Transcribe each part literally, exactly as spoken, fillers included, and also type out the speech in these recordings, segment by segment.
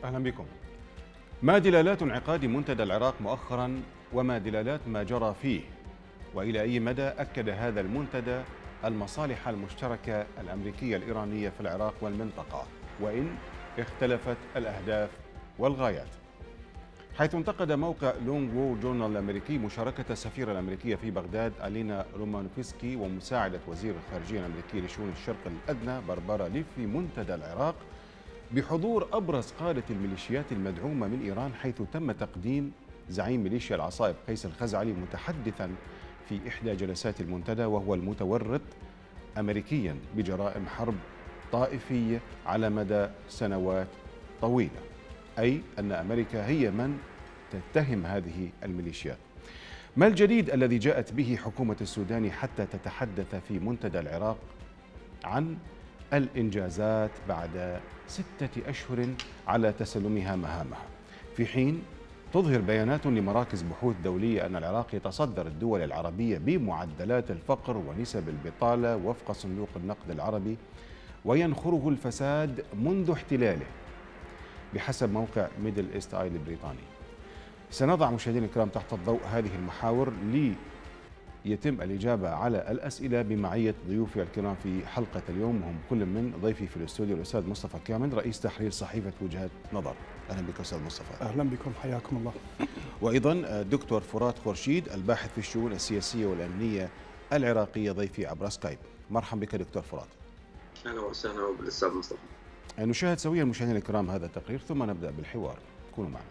أهلا بكم. ما دلالات انعقاد منتدى العراق مؤخرا وما دلالات ما جرى فيه؟ وإلى أي مدى أكد هذا المنتدى المصالح المشتركة الأمريكية الإيرانية في العراق والمنطقة، وإن اختلفت الأهداف والغايات؟ حيث انتقد موقع لونج وول جورنال الأمريكي مشاركة السفيرة الأمريكية في بغداد ألينا رومانوفسكي ومساعدة وزير الخارجية الأمريكي لشؤون الشرق الأدنى باربارا ليف في منتدى العراق بحضور أبرز قادة الميليشيات المدعومة من إيران، حيث تم تقديم زعيم ميليشيا العصائب قيس الخزعلي متحدثا في إحدى جلسات المنتدى، وهو المتورط أمريكيا بجرائم حرب طائفية على مدى سنوات طويلة، أي أن أمريكا هي من تتهم هذه الميليشيات. ما الجديد الذي جاءت به حكومة السودان حتى تتحدث في منتدى العراق عن الإنجازات بعد ستة أشهر على تسلمها مهامها، في حين تظهر بيانات لمراكز بحوث دولية أن العراق يتصدر الدول العربية بمعدلات الفقر ونسب البطالة وفق صندوق النقد العربي، وينخره الفساد منذ احتلاله بحسب موقع ميدل إيست آي البريطاني؟ سنضع مشاهدينا الكرام تحت الضوء هذه المحاور ليتم الإجابة على الأسئلة بمعية ضيوفي الكرام في حلقة اليوم، وهم كل من ضيفي في الاستوديو الأستاذ مصطفى كامل رئيس تحرير صحيفة وجهة نظر. أهلا بك أستاذ مصطفى. أهلا بكم، حياكم الله. وأيضا الدكتور فرات خورشيد الباحث في الشؤون السياسية والأمنية العراقية ضيفي عبر سكايب. مرحبا بك دكتور فرات. أهلا وسهلا بالأستاذ مصطفى. نشاهد سويا مشاهدينا الكرام هذا التقرير ثم نبدأ بالحوار، كونوا معنا.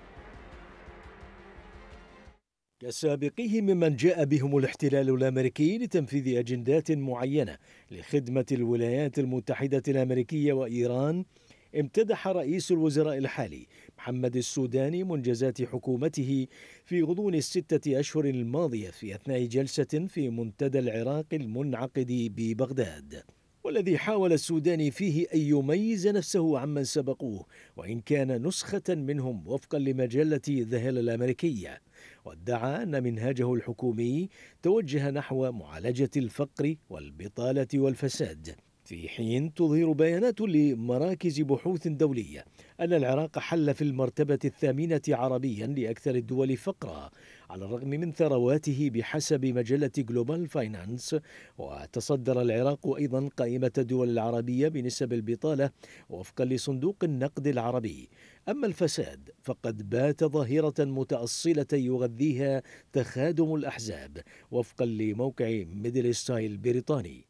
كسابقيه ممن جاء بهم الاحتلال الأمريكي لتنفيذ أجندات معينة لخدمة الولايات المتحدة الأمريكية وإيران، امتدح رئيس الوزراء الحالي محمد السوداني منجزات حكومته في غضون الستة أشهر الماضية في أثناء جلسة في منتدى العراق المنعقد ببغداد، والذي حاول السوداني فيه أن يميز نفسه عمن سبقوه، وإن كان نسخة منهم وفقا لمجلة ذا هيل الأمريكية. وادعى أن منهاجه الحكومي توجه نحو معالجة الفقر والبطالة والفساد، في حين تظهر بيانات لمراكز بحوث دولية أن العراق حل في المرتبة الثامنة عربيا لأكثر الدول فقرا على الرغم من ثرواته بحسب مجلة جلوبال فاينانس. وتصدر العراق أيضا قائمة الدول العربية بنسب البطالة وفقا لصندوق النقد العربي. أما الفساد فقد بات ظاهرة متأصلة يغذيها تخادم الأحزاب وفقا لموقع ميدل ستايل البريطاني.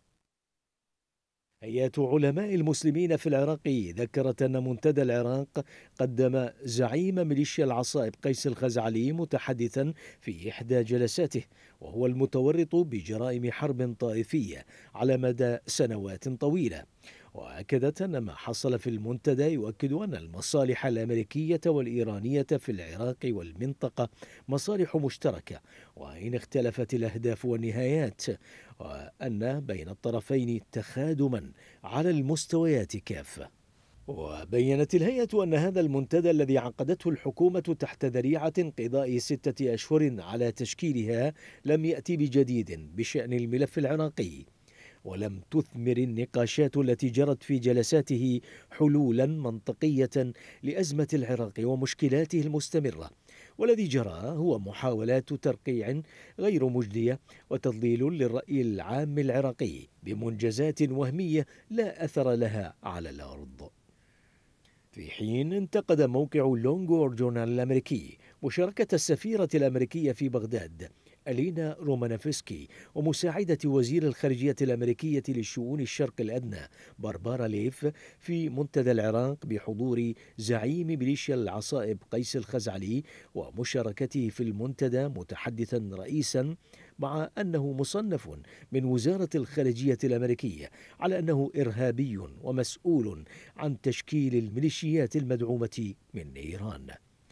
هيئة علماء المسلمين في العراق ذكرت أن منتدى العراق قدم زعيم ميليشيا العصائب قيس الخزعلي متحدثا في إحدى جلساته، وهو المتورط بجرائم حرب طائفية على مدى سنوات طويلة. وأكدت أن ما حصل في المنتدى يؤكد أن المصالح الأمريكية والإيرانية في العراق والمنطقة مصالح مشتركة، وإن اختلفت الأهداف والنهايات، وأن بين الطرفين تخادما على المستويات كافة. وبينت الهيئة أن هذا المنتدى الذي عقدته الحكومة تحت ذريعة انقضاء ستة أشهر على تشكيلها لم يأتي بجديد بشأن الملف العراقي، ولم تثمر النقاشات التي جرت في جلساته حلولا منطقية لأزمة العراق ومشكلاته المستمرة، والذي جرى هو محاولات ترقيع غير مجدية وتضليل للرأي العام العراقي بمنجزات وهمية لا أثر لها على الأرض. في حين انتقد موقع لونج وول جورنال الأمريكي مشاركة السفيرة الأمريكية في بغداد ألينا رومانوفسكي ومساعدة وزير الخارجية الأمريكية لشؤون الشرق الأدنى باربارا ليف في منتدى العراق بحضور زعيم ميليشيا العصائب قيس الخزعلي ومشاركته في المنتدى متحدثا رئيسا، مع أنه مصنف من وزارة الخارجية الأمريكية على أنه إرهابي ومسؤول عن تشكيل الميليشيات المدعومة من إيران.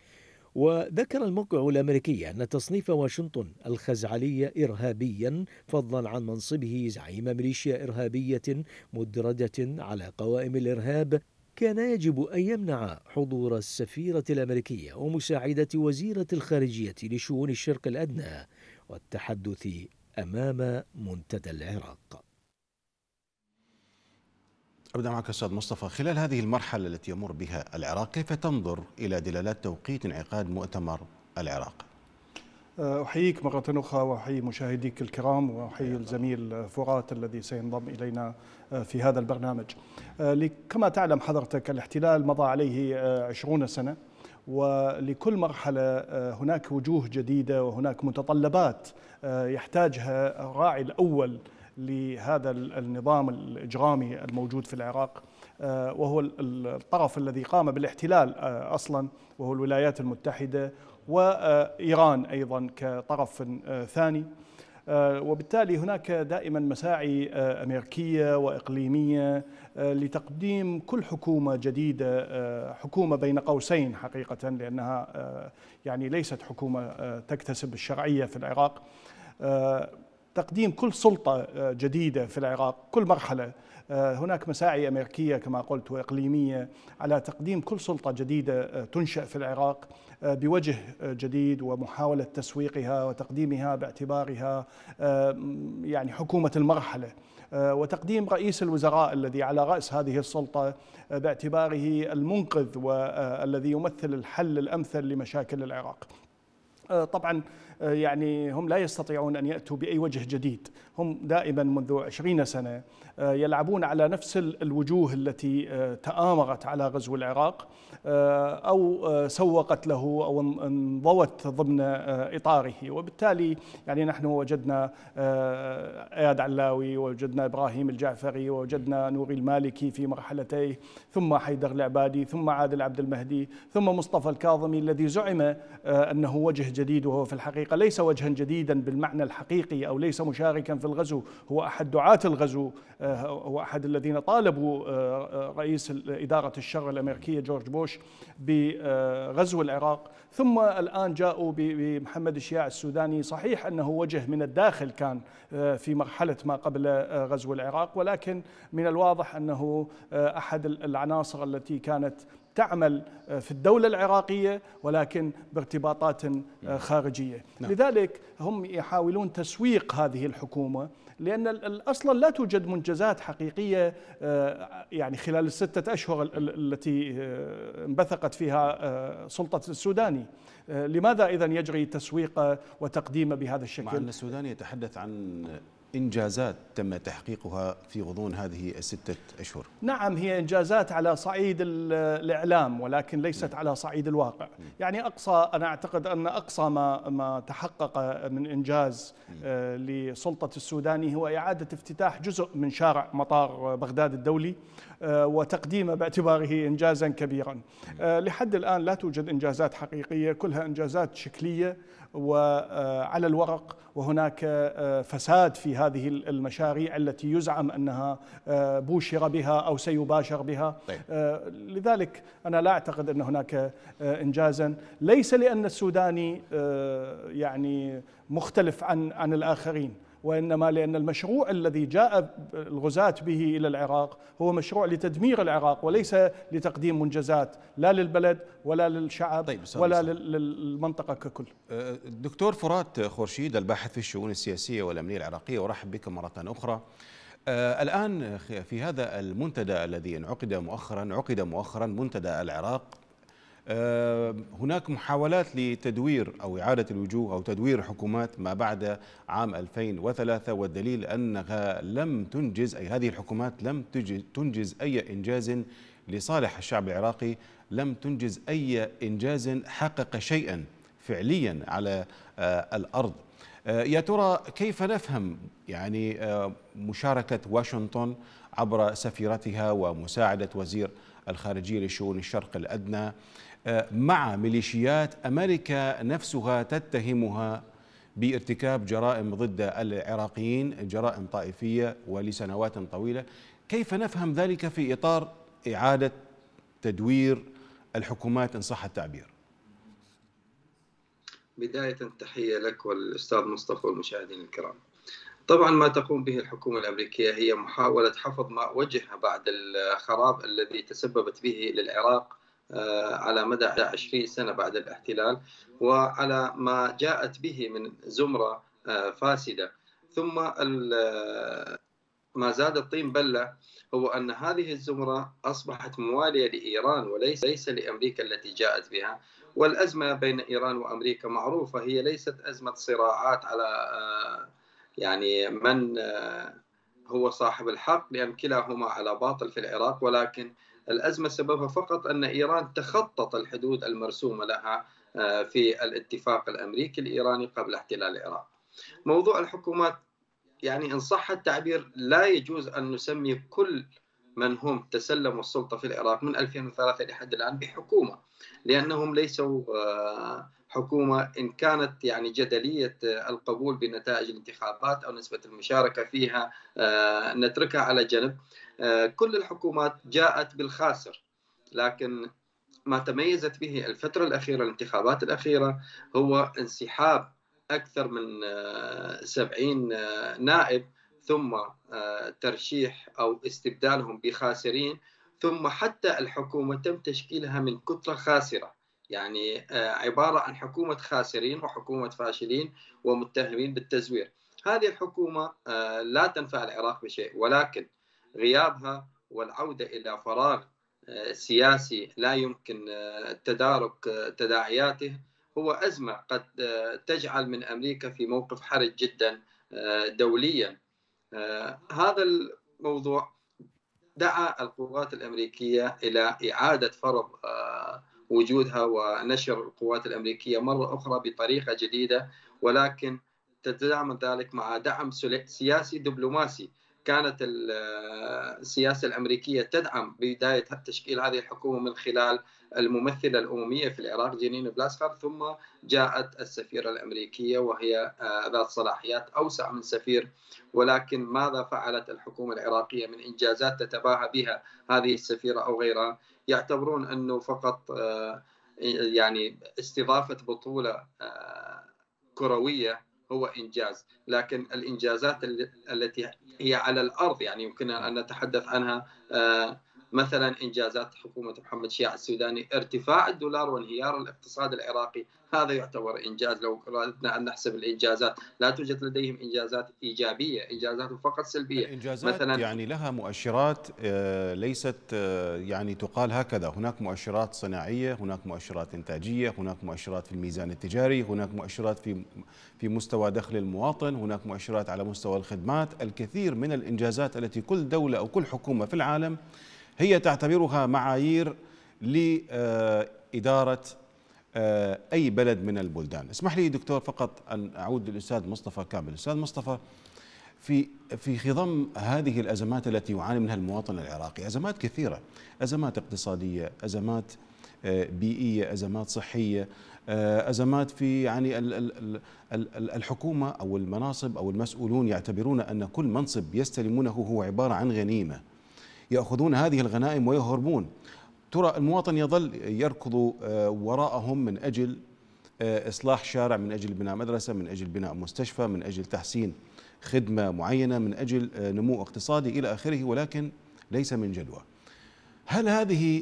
وذكر الموقع الأمريكي أن تصنيف واشنطن الخزعلي إرهابيا فضلا عن منصبه زعيم ميليشيا إرهابية مدرجة على قوائم الإرهاب كان يجب أن يمنع حضور السفيرة الأمريكية ومساعدة وزيرة الخارجية لشؤون الشرق الأدنى والتحدث أمام منتدى العراق. أبدأ معك أستاذ مصطفى، خلال هذه المرحلة التي يمر بها العراق كيف تنظر إلى دلالات توقيت انعقاد مؤتمر العراق؟ أحييك مرة أخرى وأحيي مشاهديك الكرام وأحيي الزميل فرات الذي سينضم إلينا في هذا البرنامج. كما تعلم حضرتك الاحتلال مضى عليه عشرون سنة، ولكل مرحلة هناك وجوه جديدة وهناك متطلبات يحتاجها الراعي الأول لهذا النظام الإجرامي الموجود في العراق، وهو الطرف الذي قام بالاحتلال أصلا، وهو الولايات المتحدة وإيران أيضا كطرف ثاني. وبالتالي هناك دائما مساعي أمريكية وإقليمية لتقديم كل حكومة جديدة، حكومة بين قوسين حقيقة، لأنها يعني ليست حكومة تكتسب الشرعية في العراق، تقديم كل سلطة جديدة في العراق. كل مرحلة هناك مساعي أمريكية كما قلت وإقليمية على تقديم كل سلطة جديدة تنشأ في العراق بوجه جديد، ومحاولة تسويقها وتقديمها باعتبارها يعني حكومة المرحلة، وتقديم رئيس الوزراء الذي على رأس هذه السلطة باعتباره المنقذ والذي يمثل الحل الأمثل لمشاكل العراق. طبعا يعني هم لا يستطيعون أن يأتوا بأي وجه جديد، هم دائما منذ عشرين سنة يلعبون على نفس الوجوه التي تآمرت على غزو العراق أو سوقت له أو انضوت ضمن إطاره. وبالتالي يعني نحن وجدنا إياد علاوي، ووجدنا إبراهيم الجعفري، ووجدنا نوري المالكي في مرحلتيه، ثم حيدر العبادي، ثم عادل عبد المهدي، ثم مصطفى الكاظمي الذي زعم أنه وجه جديد، وهو في الحقيقة ليس وجها جديدا بالمعنى الحقيقي، أو ليس مشاركا في الغزو، هو أحد دعاة الغزو، هو أحد الذين طالبوا رئيس إدارة الشر الأمريكية جورج بوش بغزو العراق. ثم الآن جاءوا بمحمد الشياع السوداني، صحيح أنه وجه من الداخل كان في مرحلة ما قبل غزو العراق، ولكن من الواضح أنه أحد العناصر التي كانت تعمل في الدولة العراقية ولكن بارتباطات خارجية. نعم. لذلك هم يحاولون تسويق هذه الحكومة، لأن أصلا لا توجد منجزات حقيقية يعني خلال الستة أشهر التي انبثقت فيها سلطة السوداني. لماذا إذن يجري تسويقه وتقديمه بهذا الشكل؟ مع أن السوداني يتحدث عن إنجازات تم تحقيقها في غضون هذه الستة أشهر. نعم، هي إنجازات على صعيد الإعلام، ولكن ليست على صعيد الواقع. يعني أقصى أنا أعتقد أن أقصى ما ما تحقق من إنجاز لسلطة السوداني هو إعادة افتتاح جزء من شارع مطار بغداد الدولي وتقديمه باعتباره إنجازا كبيرا. لحد الآن لا توجد إنجازات حقيقية، كلها إنجازات شكلية وعلى الورق، وهناك فساد في هذه المشاريع التي يزعم أنها بوشر بها أو سيباشر بها. طيب. لذلك أنا لا أعتقد أن هناك إنجازا، ليس لأن السوداني يعني مختلف عن عن الآخرين، وإنما لأن المشروع الذي جاء الغزاة به إلى العراق هو مشروع لتدمير العراق، وليس لتقديم منجزات لا للبلد ولا للشعب. طيب ولا للمنطقة ككل. الدكتور فرات خورشيد، الباحث في الشؤون السياسية والأمنية العراقية، ورحب بك مرة أخرى. الآن في هذا المنتدى الذي انعقد مؤخرا عقد مؤخرا منتدى العراق، هناك محاولات لتدوير أو إعادة الوجوه أو تدوير حكومات ما بعد عام ألفين وثلاثة، والدليل أنها لم تنجز، أي هذه الحكومات لم تنجز أي إنجاز لصالح الشعب العراقي، لم تنجز أي إنجاز حقق شيئا فعليا على الأرض. يا ترى كيف نفهم يعني مشاركة واشنطن عبر سفيرتها ومساعدة وزير الخارجية لشؤون الشرق الأدنى مع ميليشيات أمريكا نفسها تتهمها بارتكاب جرائم ضد العراقيين، جرائم طائفية ولسنوات طويلة؟ كيف نفهم ذلك في إطار إعادة تدوير الحكومات إن صح التعبير؟ بداية تحية لك والأستاذ مصطفى والمشاهدين الكرام. طبعا ما تقوم به الحكومة الأمريكية هي محاولة حفظ ما وجه بعد الخراب الذي تسببت به للعراق على مدى عشرين سنة بعد الاحتلال، وعلى ما جاءت به من زمرة فاسدة. ثم ما زاد الطين بلة هو أن هذه الزمرة أصبحت موالية لإيران وليس ليس لأمريكا التي جاءت بها. والأزمة بين إيران وأمريكا معروفة، هي ليست أزمة صراعات على يعني من هو صاحب الحق، لأن كلاهما على باطل في العراق، ولكن الأزمة سببها فقط أن إيران تخطت الحدود المرسومة لها في الاتفاق الأمريكي الإيراني قبل احتلال العراق. موضوع الحكومات، يعني إن صح التعبير، لا يجوز أن نسمي كل من هم تسلموا السلطة في العراق من ألفين وثلاثة لحد الآن بحكومة، لأنهم ليسوا حكومة. إن كانت يعني جدلية القبول بنتائج الانتخابات أو نسبة المشاركة فيها نتركها على جنب، كل الحكومات جاءت بالخاسر. لكن ما تميزت به الفترة الأخيرة، الانتخابات الأخيرة، هو انسحاب أكثر من سبعين نائب، ثم ترشيح أو استبدالهم بخاسرين، ثم حتى الحكومة تم تشكيلها من كتلة خاسرة، يعني عبارة عن حكومة خاسرين وحكومة فاشلين ومتهمين بالتزوير. هذه الحكومة لا تنفع العراق بشيء، ولكن غيابها والعودة إلى فراغ سياسي لا يمكن تدارك تداعياته هو أزمة قد تجعل من أمريكا في موقف حرج جدا دوليا. هذا الموضوع دعا القوات الأمريكية إلى إعادة فرض وجودها ونشر القوات الأمريكية مرة أخرى بطريقة جديدة، ولكن تتزامن ذلك مع دعم سياسي دبلوماسي. كانت السياسة الأمريكية تدعم بداية تشكيل هذه الحكومة من خلال الممثلة الأممية في العراق جنين بلاسكار، ثم جاءت السفيرة الأمريكية وهي ذات صلاحيات أوسع من سفير. ولكن ماذا فعلت الحكومة العراقية من إنجازات تتباهى بها هذه السفيرة أو غيرها؟ يعتبرون أنه فقط يعني استضافة بطولة كروية هو إنجاز، لكن الإنجازات التي هي على الأرض يعني يمكن أن نتحدث عنها، مثلا إنجازات حكومة محمد شياع السوداني، ارتفاع الدولار وانهيار الاقتصاد العراقي، هذا يعتبر إنجاز. لو أردنا أن نحسب الإنجازات، لا توجد لديهم إنجازات إيجابية، إنجازات فقط سلبية. الإنجازات مثلا يعني لها مؤشرات ليست يعني تقال هكذا، هناك مؤشرات صناعية، هناك مؤشرات إنتاجية، هناك مؤشرات في الميزان التجاري، هناك مؤشرات في في مستوى دخل المواطن، هناك مؤشرات على مستوى الخدمات. الكثير من الإنجازات التي كل دولة أو كل حكومة في العالم هي تعتبرها معايير لإدارة أي بلد من البلدان. اسمح لي دكتور فقط أن أعود للأستاذ مصطفى كامل. أستاذ مصطفى، في في خضم هذه الأزمات التي يعاني منها المواطن العراقي، أزمات كثيرة، أزمات اقتصادية، أزمات بيئية، أزمات صحية، أزمات في يعني الحكومة أو المناصب أو المسؤولون يعتبرون أن كل منصب يستلمونه هو عبارة عن غنيمة، يأخذون هذه الغنائم ويهربون. ترى المواطن يظل يركض وراءهم من أجل إصلاح شارع، من أجل بناء مدرسة، من أجل بناء مستشفى، من أجل تحسين خدمة معينة، من أجل نمو اقتصادي إلى آخره، ولكن ليس من جدوى. هل هذه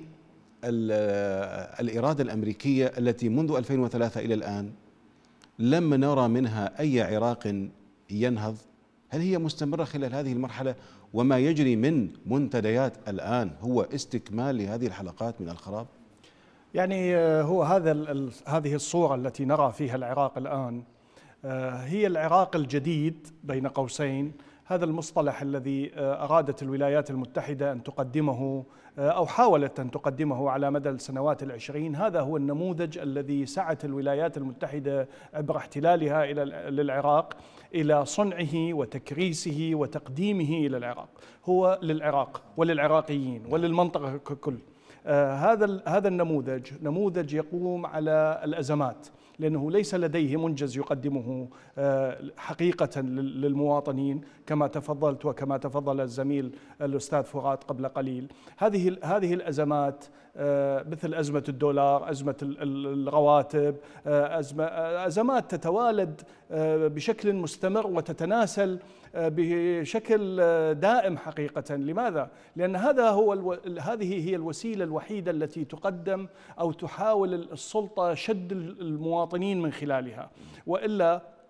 الإرادة الأمريكية التي منذ ألفين وثلاثة إلى الآن لم نرى منها أي عراق ينهض، هل هي مستمرة خلال هذه المرحلة؟ وما يجري من منتديات الآن هو استكمال لهذه الحلقات من الخراب؟ يعني هو هذا هذه الصورة التي نرى فيها العراق الآن هي العراق الجديد بين قوسين. هذا المصطلح الذي أرادت الولايات المتحدة أن تقدمه أو حاولت أن تقدمه على مدى السنوات العشرين، هذا هو النموذج الذي سعت الولايات المتحدة عبر احتلالها إلى للعراق إلى صنعه وتكريسه وتقديمه إلى العراق، هو للعراق وللعراقيين وللمنطقة ككل. هذا هذا النموذج نموذج يقوم على الأزمات، لأنه ليس لديه منجز يقدمه حقيقة للمواطنين كما تفضلت وكما تفضل الزميل الأستاذ فؤاد قبل قليل. هذه هذه الأزمات مثل أزمة الدولار، أزمة الرواتب، أزمة أزمات تتوالد بشكل مستمر وتتناسل بشكل دائم حقيقة. لماذا؟ لأن هذا هو الو... هذه هي الوسيلة الوحيدة التي تقدم أو تحاول السلطة شد المواطنين من خلالها، وإلا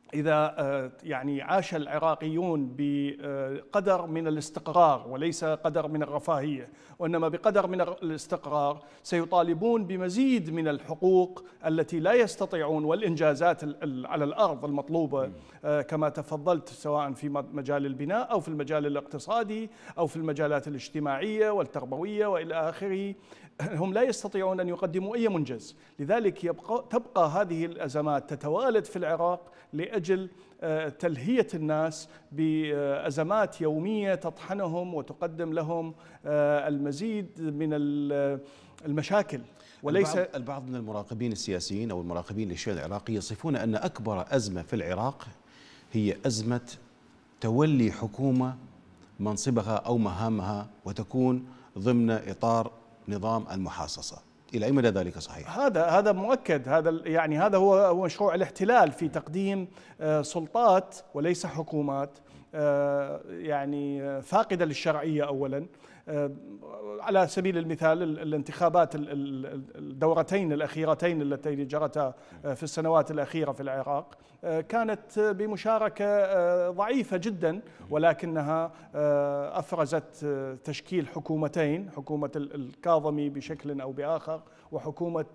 إذا يعني عاش العراقيون بقدر من الاستقرار وليس قدر من الرفاهية، وإنما بقدر من الاستقرار، سيطالبون بمزيد من الحقوق التي لا يستطيعون والإنجازات على الأرض المطلوبة كما تفضلت، سواء في مجال البناء أو في المجال الاقتصادي أو في المجالات الاجتماعية والتربوية وإلى آخره. هم لا يستطيعون أن يقدموا أي منجز، لذلك يبقى تبقى هذه الأزمات تتوالد في العراق لأجل تلهية الناس بأزمات يومية تطحنهم وتقدم لهم المزيد من المشاكل. وليس البعض, البعض من المراقبين السياسيين أو المراقبين للشأن العراقي يصفون أن أكبر أزمة في العراق هي أزمة تولي حكومة منصبها أو مهامها وتكون ضمن إطار نظام المحاصصة. إلى أي مدى ذلك صحيح؟ هذا هذا مؤكد، هذا يعني هذا هو مشروع الاحتلال في تقديم سلطات وليس حكومات يعني فاقدة للشرعية أولا. على سبيل المثال الانتخابات الدورتين الأخيرتين التي جرتا في السنوات الأخيرة في العراق كانت بمشاركة ضعيفة جدا، ولكنها أفرزت تشكيل حكومتين، حكومة الكاظمي بشكل أو بآخر وحكومة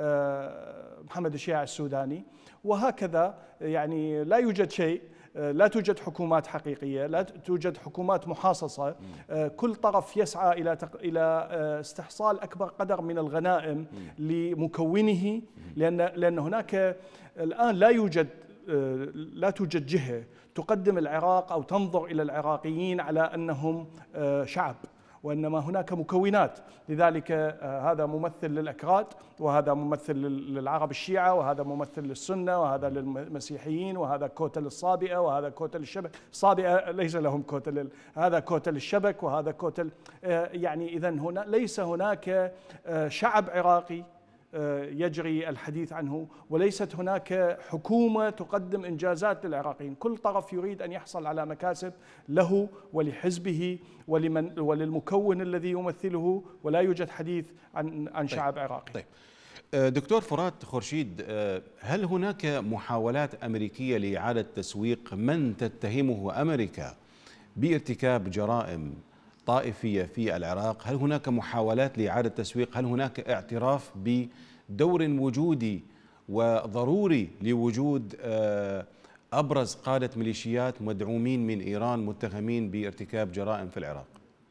محمد الشياع السوداني. وهكذا يعني لا يوجد شيء، لا توجد حكومات حقيقية، لا توجد حكومات محاصصة. كل طرف يسعى إلى إلى استحصال أكبر قدر من الغنائم لمكونه، لأن لأن هناك الآن لا يوجد لا توجد جهة تقدم العراق أو تنظر إلى العراقيين على أنهم شعب، وإنما هناك مكونات. لذلك هذا ممثل للأكراد، وهذا ممثل للعرب الشيعة، وهذا ممثل للسنة، وهذا للمسيحيين، وهذا كوتا للصابئة، وهذا كوتا للشبك. الصابئة ليس لهم كوتا لل... هذا كوتا للشبك، وهذا كوتا. يعني إذن هنا ليس هناك شعب عراقي يجري الحديث عنه، وليست هناك حكومة تقدم إنجازات للعراقيين. كل طرف يريد أن يحصل على مكاسب له ولحزبه ولمن وللمكون الذي يمثله، ولا يوجد حديث عن عن شعب طيب. عراقي. طيب. دكتور فرات خورشيد، هل هناك محاولات أمريكية لإعادة تسويق من تتهمه أمريكا بارتكاب جرائم طائفية في العراق؟ هل هناك محاولات لإعادة تسويق؟ هل هناك اعتراف بدور وجودي وضروري لوجود أبرز قادة ميليشيات مدعومين من إيران متهمين بارتكاب جرائم في العراق؟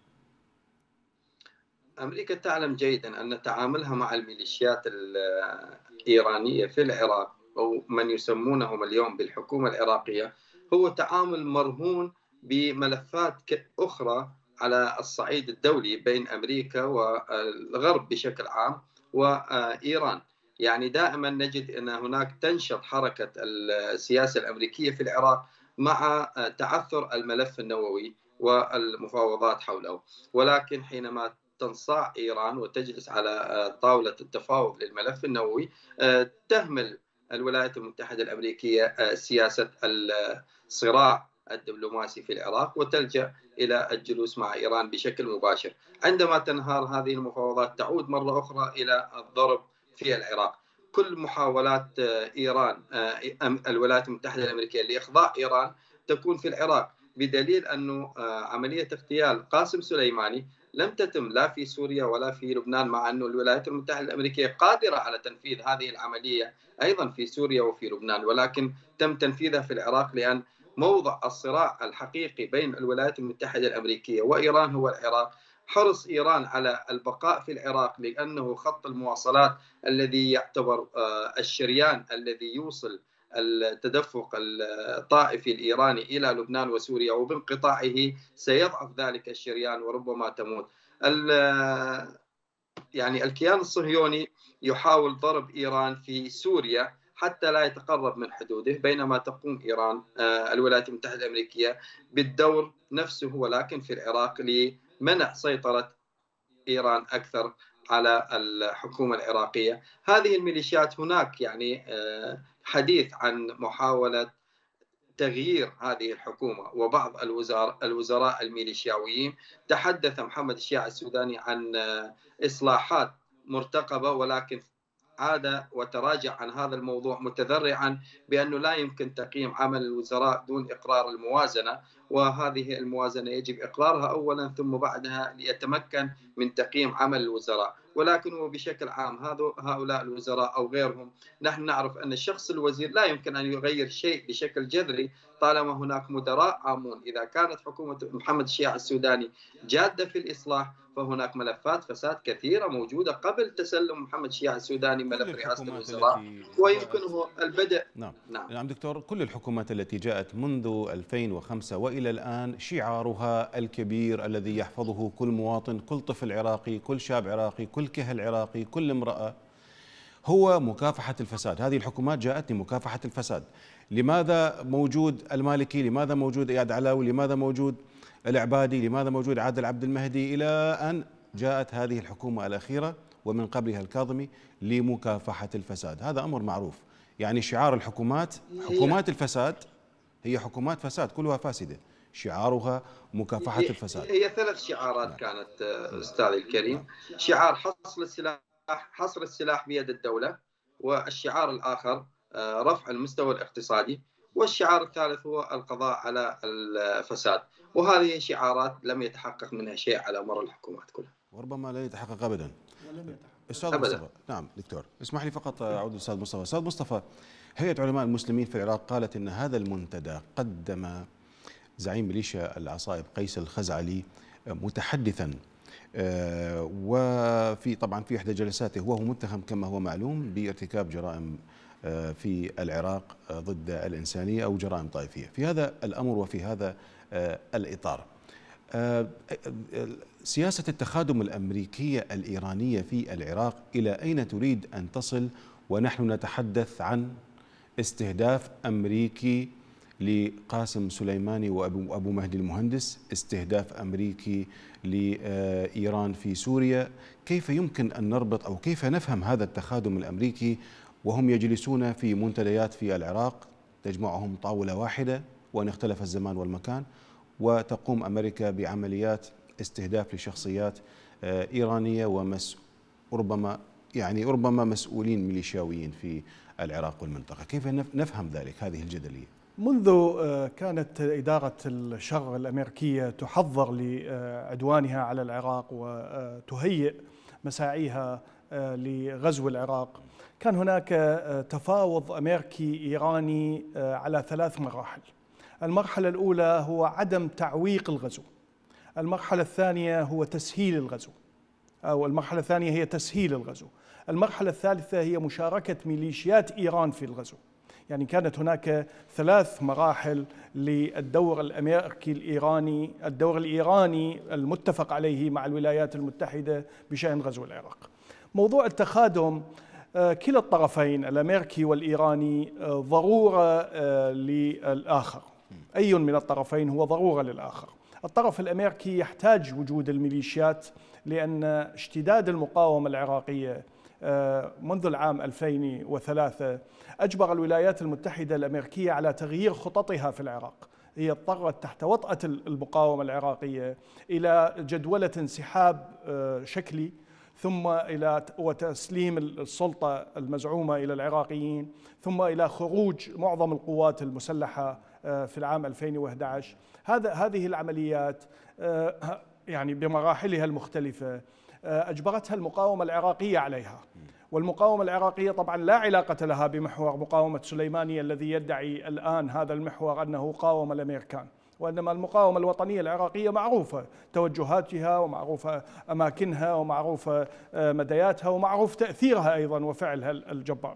أمريكا تعلم جيدا أن تعاملها مع الميليشيات الإيرانية في العراق، أو من يسمونهم اليوم بالحكومة العراقية، هو تعامل مرهون بملفات أخرى على الصعيد الدولي بين أمريكا والغرب بشكل عام وإيران. يعني دائما نجد أن هناك تنشط حركة السياسة الأمريكية في العراق مع تعثر الملف النووي والمفاوضات حوله، ولكن حينما تنصاع إيران وتجلس على طاولة التفاوض للملف النووي تهمل الولايات المتحدة الأمريكية سياسة الصراع الدبلوماسي في العراق وتلجأ إلى الجلوس مع إيران بشكل مباشر. عندما تنهار هذه المفاوضات تعود مرة أخرى إلى الضرب في العراق. كل محاولات إيران الولايات المتحدة الأمريكية لإخضاع إيران تكون في العراق، بدليل أنه عملية اغتيال قاسم سليماني لم تتم لا في سوريا ولا في لبنان، مع أن الولايات المتحدة الأمريكية قادرة على تنفيذ هذه العملية أيضا في سوريا وفي لبنان، ولكن تم تنفيذها في العراق لأن موضع الصراع الحقيقي بين الولايات المتحدة الأمريكية وإيران هو العراق. حرص إيران على البقاء في العراق لأنه خط المواصلات الذي يعتبر الشريان الذي يوصل التدفق الطائفي الإيراني إلى لبنان وسوريا، وبانقطاعه سيضعف ذلك الشريان وربما تموت. يعني الكيان الصهيوني يحاول ضرب إيران في سوريا حتى لا يتقرب من حدوده، بينما تقوم إيران الولايات المتحدة الأمريكية بالدور نفسه ولكن في العراق لمنع سيطرة إيران أكثر على الحكومة العراقية. هذه الميليشيات هناك يعني حديث عن محاولة تغيير هذه الحكومة، وبعض الوزراء الوزراء الميليشياويين تحدث محمد الشياع السوداني عن إصلاحات مرتقبة، ولكن عاد وتراجع عن هذا الموضوع متذرعا بأنه لا يمكن تقييم عمل الوزراء دون إقرار الموازنة، وهذه الموازنة يجب إقرارها أولا ثم بعدها ليتمكن من تقييم عمل الوزراء. ولكن هو بشكل عام هؤلاء الوزراء أو غيرهم، نحن نعرف أن الشخص الوزير لا يمكن أن يغير شيء بشكل جذري طالما هناك مدراء عامون. إذا كانت حكومة محمد الشياع السوداني جادة في الإصلاح فهناك ملفات فساد كثيرة موجودة قبل تسلم محمد الشياع السوداني ملف رئاسة الوزراء ويمكنه البدء. نعم. نعم. نعم دكتور، كل الحكومات التي جاءت منذ ألفين وخمسة وإلى الآن شعارها الكبير الذي يحفظه كل مواطن، كل طفل عراقي، كل شاب عراقي، كل كهل عراقي، كل امرأة، هو مكافحة الفساد. هذه الحكومات جاءت لمكافحة الفساد. لماذا موجود المالكي؟ لماذا موجود إياد علاوي؟ لماذا موجود العبادي؟ لماذا موجود عادل عبد المهدي؟ إلى أن جاءت هذه الحكومة الأخيرة ومن قبلها الكاظمي لمكافحة الفساد. هذا أمر معروف، يعني شعار الحكومات حكومات الفساد هي حكومات فساد كلها فاسدة، شعارها مكافحة الفساد. هي ثلاث شعارات نعم. كانت أستاذي الكريم. نعم. شعار حصر السلاح حصر السلاح بيد الدولة، والشعار الآخر رفع المستوى الاقتصادي، والشعار الثالث هو القضاء على الفساد. وهذه شعارات لم يتحقق منها شيء على مر الحكومات كلها، وربما لا يتحقق أبدا. أستاذ مصطفى، نعم دكتور اسمح لي فقط أعود للأستاذ مصطفى. أستاذ مصطفى، هيئة علماء المسلمين في العراق قالت أن هذا المنتدى قدم زعيم ميليشيا العصائب قيس الخزعلي متحدثا، وفي طبعا في إحدى جلساته وهو متهم كما هو معلوم بارتكاب جرائم في العراق ضد الإنسانية أو جرائم طائفية. في هذا الأمر وفي هذا الإطار، سياسة التخادم الأمريكية الإيرانية في العراق إلى أين تريد أن تصل ونحن نتحدث عن استهداف أمريكي لقاسم سليماني وأبو أبو مهدي المهندس، استهداف أمريكي لإيران في سوريا؟ كيف يمكن أن نربط أو كيف نفهم هذا التخادم الأمريكي وهم يجلسون في منتديات في العراق تجمعهم طاولة واحدة وإن اختلف الزمان والمكان، وتقوم أمريكا بعمليات استهداف لشخصيات إيرانية ومس ربما يعني ربما مسؤولين ميليشياويين في العراق والمنطقة؟ كيف نفهم ذلك، هذه الجدلية؟ منذ كانت إدارة الشر الأمريكية تحضر لعدوانها على العراق وتهيئ مساعيها لغزو العراق، كان هناك تفاوض أمريكي إيراني على ثلاث مراحل. المرحلة الأولى هو عدم تعويق الغزو، المرحلة الثانية هو تسهيل الغزو أو المرحلة الثانية هي تسهيل الغزو، المرحلة الثالثة هي مشاركة ميليشيات إيران في الغزو. يعني كانت هناك ثلاث مراحل للدور الأمريكي الإيراني، الدور الإيراني المتفق عليه مع الولايات المتحدة بشأن غزو العراق. موضوع التخادم كلا الطرفين الأمريكي والإيراني ضرورة للآخر، أي من الطرفين هو ضرورة للآخر. الطرف الأمريكي يحتاج وجود الميليشيات لأن اشتداد المقاومة العراقية منذ العام ألفين وثلاثة أجبر الولايات المتحدة الأمريكية على تغيير خططها في العراق. هي اضطرت تحت وطأة المقاومة العراقية إلى جدولة انسحاب شكلي ثم إلى وتسليم السلطة المزعومة إلى العراقيين ثم إلى خروج معظم القوات المسلحة في العام ألفين وأحد عشر. هذا هذه العمليات يعني بمراحلها المختلفة أجبرتها المقاومة العراقية عليها، والمقاومة العراقية طبعا لا علاقة لها بمحور مقاومة سليماني الذي يدعي الآن هذا المحور أنه قاوم الأمريكان، وإنما المقاومة الوطنية العراقية معروفة توجهاتها ومعروفة أماكنها ومعروفة مدياتها ومعروف تأثيرها أيضا وفعلها الجبار.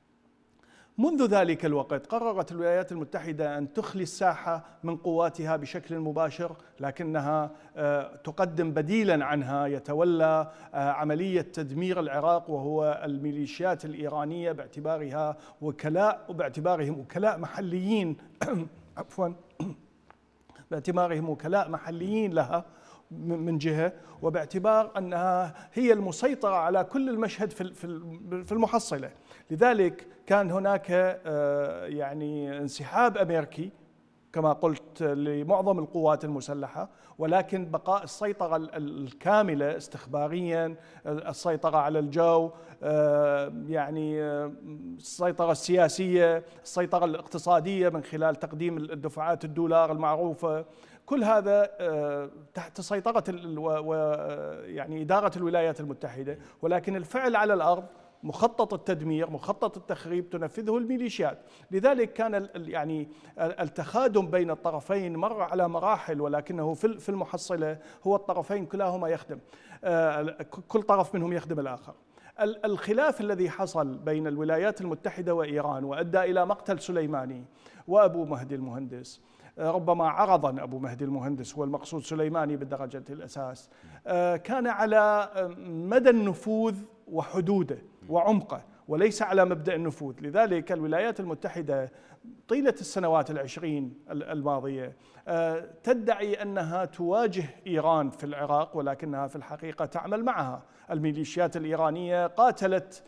منذ ذلك الوقت قررت الولايات المتحدة أن تخلي الساحة من قواتها بشكل مباشر، لكنها تقدم بديلا عنها يتولى عملية تدمير العراق وهو الميليشيات الإيرانية باعتبارها وكلاء وباعتبارهم وكلاء محليين عفوا باعتبارهم وكلاء محليين لها من جهة، وباعتبار أنها هي المسيطرة على كل المشهد في المحصلة. لذلك كان هناك يعني انسحاب أمريكي كما قلت لمعظم القوات المسلحة، ولكن بقاء السيطرة الكاملة استخباريا، السيطرة على الجو، يعني السيطرة السياسية، السيطرة الاقتصادية من خلال تقديم الدفعات الدولار المعروفة، كل هذا تحت سيطرة يعني إدارة الولايات المتحدة. ولكن الفعل على الأرض، مخطط التدمير، مخطط التخريب تنفذه الميليشيات. لذلك كان يعني التخادم بين الطرفين مر على مراحل، ولكنه في المحصلة هو الطرفين كلاهما يخدم، كل طرف منهم يخدم الآخر. الخلاف الذي حصل بين الولايات المتحدة وإيران وأدى إلى مقتل سليماني وأبو مهدي المهندس، ربما عرضا أبو مهدي المهندس هو المقصود، سليماني بالدرجة الأساس، كان على مدى النفوذ وحدوده وعمقه، وليس على مبدأ النفوذ. لذلك الولايات المتحدة طيلة السنوات العشرين الماضية تدعي أنها تواجه إيران في العراق، ولكنها في الحقيقة تعمل معها. الميليشيات الإيرانية قاتلت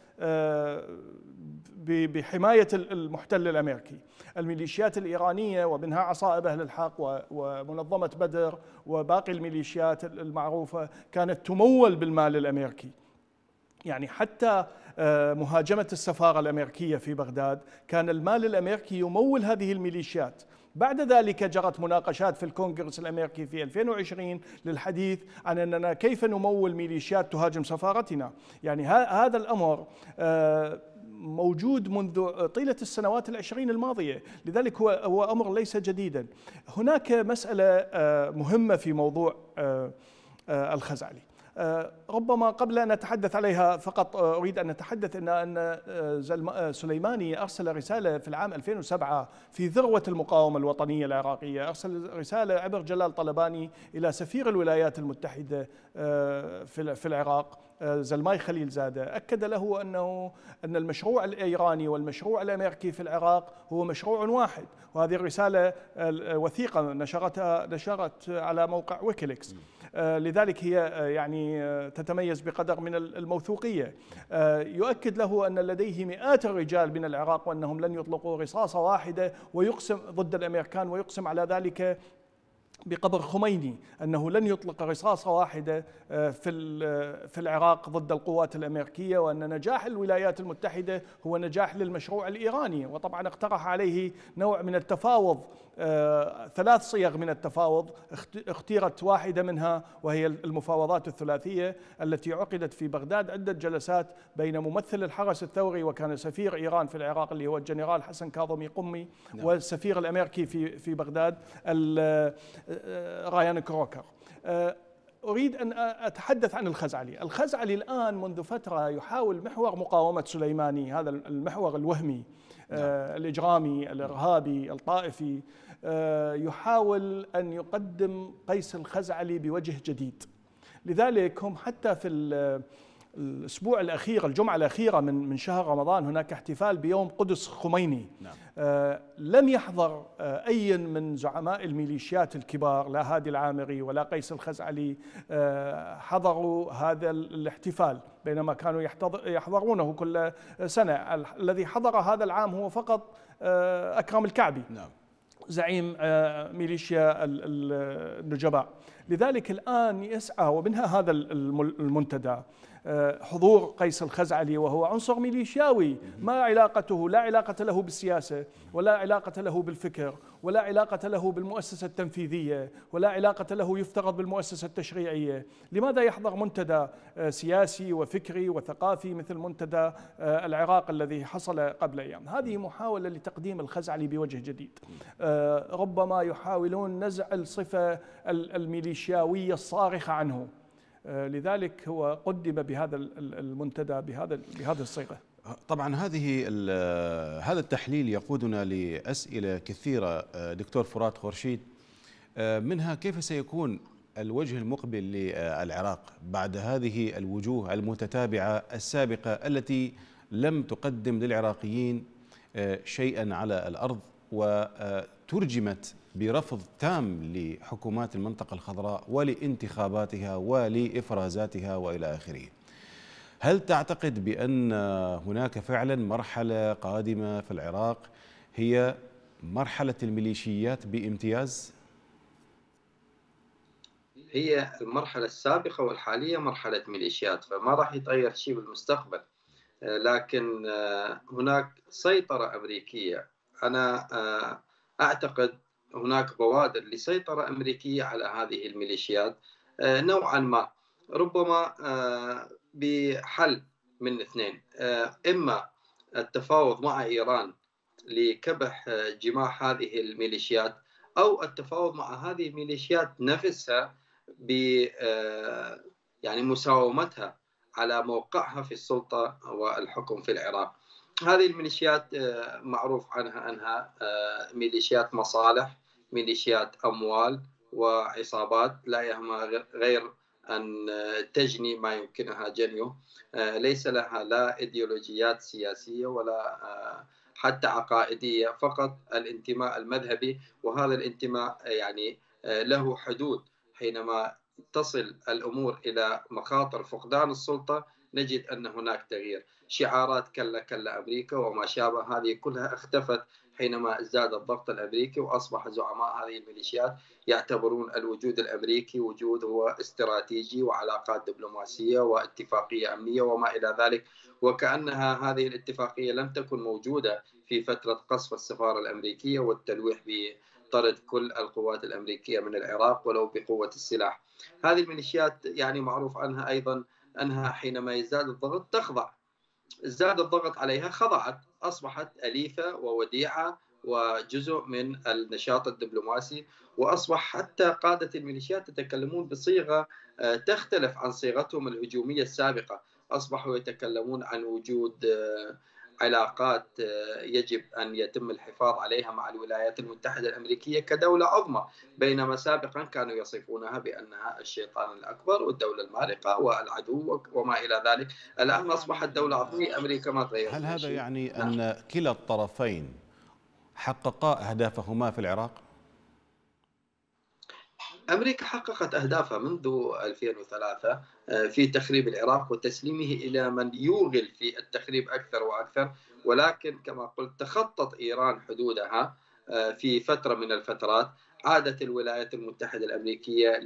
بحماية المحتل الأمريكي. الميليشيات الإيرانية ومنها عصائب أهل الحق ومنظمة بدر وباقي الميليشيات المعروفة كانت تمول بالمال الأمريكي. يعني حتى مهاجمة السفارة الأمريكية في بغداد كان المال الأمريكي يمول هذه الميليشيات. بعد ذلك جرت مناقشات في الكونغرس الأمريكي في ألفين وعشرين للحديث عن أننا كيف نمول ميليشيات تهاجم سفارتنا. يعني هذا الأمر موجود منذ طيلة السنوات العشرين الماضية، لذلك هو هو أمر ليس جديدا. هناك مسألة مهمة في موضوع الخزعلي، ربما قبل أن نتحدث عليها فقط أريد أن نتحدث أن أن سليماني أرسل رسالة في العام ألفين وسبعة في ذروة المقاومة الوطنية العراقية، أرسل رسالة عبر جلال طلباني إلى سفير الولايات المتحدة في العراق زلماي خليل زادة، أكد له أنه أن المشروع الإيراني والمشروع الأمريكي في العراق هو مشروع واحد. وهذه الرسالة وثيقة نشرتها نشرت على موقع ويكيليكس، لذلك هي يعني تتميز بقدر من الموثوقية. يؤكد له أن لديه مئات الرجال من العراق وأنهم لن يطلقوا رصاصة واحدة، ويقسم ضد الأمريكان ويقسم على ذلك بقبر خميني أنه لن يطلق رصاصة واحدة في في العراق ضد القوات الأمريكية، وأن نجاح الولايات المتحدة هو نجاح للمشروع الإيراني. وطبعا اقترح عليه نوع من التفاوض، ثلاث صيغ من التفاوض، اختيرت واحدة منها وهي المفاوضات الثلاثية التي عقدت في بغداد، عدة جلسات بين ممثل الحرس الثوري وكان سفير إيران في العراق اللي هو الجنرال حسن كاظمي قمي، والسفير الأمريكي في في بغداد رايان كروكر. أريد أن أتحدث عن الخزعلي. الخزعلي الآن منذ فترة يحاول محور مقاومة سليماني، هذا المحور الوهمي الإجرامي الإرهابي الطائفي، يحاول أن يقدم قيس الخزعلي بوجه جديد. لذلك هم حتى في الأسبوع الأخير، الجمعة الأخيرة من من شهر رمضان، هناك احتفال بيوم قدس خميني. نعم. آه لم يحضر آه أي من زعماء الميليشيات الكبار، لا هادي العامري ولا قيس الخزعلي، آه حضروا هذا الاحتفال بينما كانوا يحضرونه كل سنة. الذي حضر هذا العام هو فقط آه أكرم الكعبي. نعم. زعيم آه ميليشيا النجباء. لذلك الآن يسعى، ومنها هذا المنتدى، حضور قيس الخزعلي وهو عنصر ميليشياوي ما علاقته لا علاقة له بالسياسة ولا علاقة له بالفكر ولا علاقة له بالمؤسسة التنفيذية ولا علاقة له يفترض بالمؤسسة التشريعية. لماذا يحضر منتدى سياسي وفكري وثقافي مثل منتدى العراق الذي حصل قبل أيام؟ هذه محاولة لتقديم الخزعلي بوجه جديد. ربما يحاولون نزع الصفة الميليشياوية الصارخة عنه، لذلك هو قدم بهذا المنتدى بهذا بهذه الصيغة. طبعا هذه هذا التحليل يقودنا لأسئلة كثيرة دكتور فرات خورشيد، منها كيف سيكون الوجه المقبل للعراق بعد هذه الوجوه المتتابعة السابقة التي لم تقدم للعراقيين شيئا على الأرض وترجمت برفض تام لحكومات المنطقة الخضراء ولانتخاباتها ولإفرازاتها وإلى آخره. هل تعتقد بأن هناك فعلا مرحلة قادمة في العراق هي مرحلة الميليشيات بامتياز؟ هي المرحلة السابقة والحالية مرحلة ميليشيات، فما راح يتغير شيء بالمستقبل. لكن هناك سيطرة أمريكية. أنا أعتقد هناك بوادر لسيطرة أمريكية على هذه الميليشيات نوعا ما، ربما بحل من اثنين: إما التفاوض مع إيران لكبح جماح هذه الميليشيات، أو التفاوض مع هذه الميليشيات نفسها ب يعني مساومتها على موقعها في السلطة والحكم في العراق. هذه الميليشيات معروف عنها أنها ميليشيات مصالح، ميليشيات أموال وعصابات لا يهمها غير أن تجني ما يمكنها جنيه. ليس لها لا إيديولوجيات سياسية ولا حتى عقائدية، فقط الانتماء المذهبي، وهذا الانتماء يعني له حدود. حينما تصل الأمور إلى مخاطر فقدان السلطة نجد أن هناك تغيير. شعارات كلا كلا أمريكا وما شابه هذه كلها اختفت حينما ازداد الضغط الأمريكي، وأصبح زعماء هذه الميليشيات يعتبرون الوجود الأمريكي وجود هو استراتيجي وعلاقات دبلوماسية واتفاقية أمنية وما إلى ذلك، وكأنها هذه الاتفاقية لم تكن موجودة في فترة قصف السفارة الأمريكية والتلويح بطرد كل القوات الأمريكية من العراق ولو بقوة السلاح. هذه الميليشيات يعني معروف عنها أيضا أنها حينما يزداد الضغط تخضع. ازداد الضغط عليها خضعت، أصبحت أليفة ووديعة وجزء من النشاط الدبلوماسي، وأصبح حتى قادة الميليشيات يتكلمون بصيغة تختلف عن صيغتهم الهجومية السابقة. أصبحوا يتكلمون عن وجود علاقات يجب أن يتم الحفاظ عليها مع الولايات المتحدة الأمريكية كدولة عظمى، بينما سابقا كانوا يصفونها بأنها الشيطان الأكبر والدولة المارقة والعدو وما إلى ذلك. الآن أصبحت دولة عظمى. أمريكا ما تغيرت. هل هذا يعني أن كلا الطرفين حققا أهدافهما في العراق؟ أمريكا حققت أهدافها منذ ألفين وثلاثة في تخريب العراق وتسليمه إلى من يوغل في التخريب أكثر وأكثر، ولكن كما قلت تخطت إيران حدودها في فترة من الفترات. عادت الولايات المتحدة الأمريكية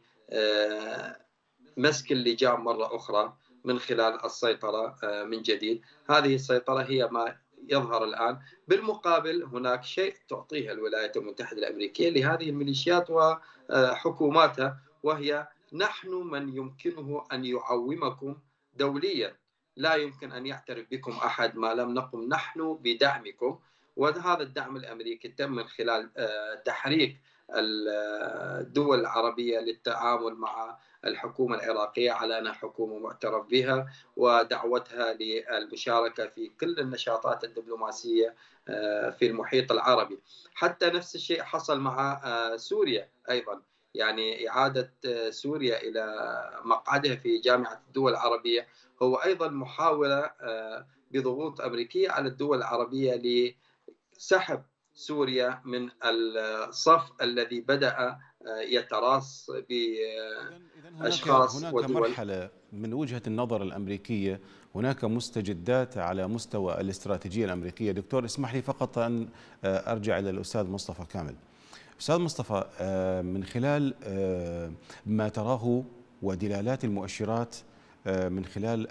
لمسك اللجام مرة أخرى من خلال السيطرة من جديد. هذه السيطرة هي ما يظهر الآن. بالمقابل هناك شيء تعطيه الولايات المتحدة الأمريكية لهذه الميليشيات وحكوماتها، وهي: نحن من يمكنه أن يعومكم دوليا، لا يمكن أن يعترف بكم أحد ما لم نقم نحن بدعمكم. وهذا الدعم الأمريكي تم من خلال تحريك الدول العربية للتعامل مع الحكومة العراقية على أنها حكومة معترف بها، ودعوتها للمشاركة في كل النشاطات الدبلوماسية في المحيط العربي. حتى نفس الشيء حصل مع سوريا أيضا، يعني إعادة سوريا إلى مقعدها في جامعة الدول العربية هو أيضا محاولة بضغوط أمريكية على الدول العربية لسحب سوريا من الصف الذي بدأ يتراص بأشخاص هناك ودول. مرحلة من وجهة النظر الأمريكية، هناك مستجدات على مستوى الاستراتيجية الأمريكية. دكتور اسمح لي فقط أن أرجع إلى الأستاذ مصطفى كامل. أستاذ مصطفى، من خلال ما تراه ودلالات المؤشرات من خلال